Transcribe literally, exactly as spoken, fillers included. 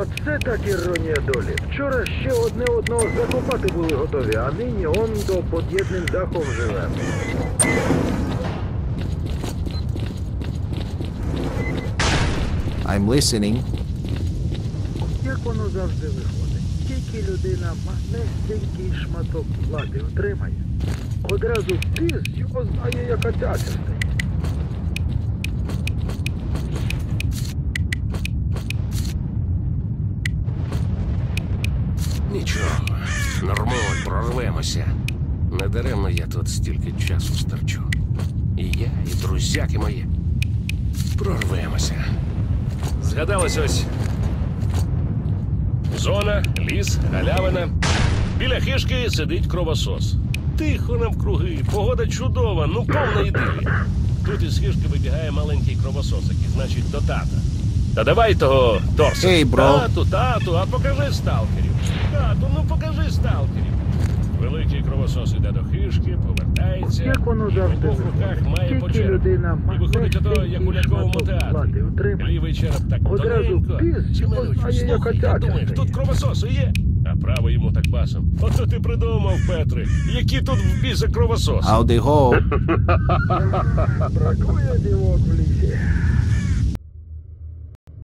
Оце так іронія долі. Вчора ще одне одного закопати були готові, а нині он до под'єдним дахом живе. I'm listening. Як воно завжди виходить? Тільки людина малесенький шматок влади отримає, одразу піс його знає, яка цяця стоїть. Нічого, нормуль, прорвемося. Недаремно я тут стільки часу стерчу. І я, і друзяки мої. Прорвемося. Згадалось ось. Зона, ліс, галявина. Біля хижки сидить кровосос. Тихо навкруги, погода чудова, ну повна ідилія. Тут із хижки вибігає маленький кровососик, і значить до тата. Та давай того торса. Ей, бро. Тату, тату, а покажи сталкерів. Тату, ну покажи сталкерів. Великий кровосос іде до хижки, повертається. Як воно і завжди в обох руках виходить? має по Тільки черепу. людина І виходить ото, як у малесенький ляковому шматок театрі. влади отримає, Лівий череп так одразу тоненько. піс його Чмелючий. знає, яка Слухай, цяця ти думаєш, стоїть. тут кровососи є? А право йому так басом. Ото ти придумав, Петре. Які тут в біса кровососи? Howdy ho. Бракує дівок в лісі.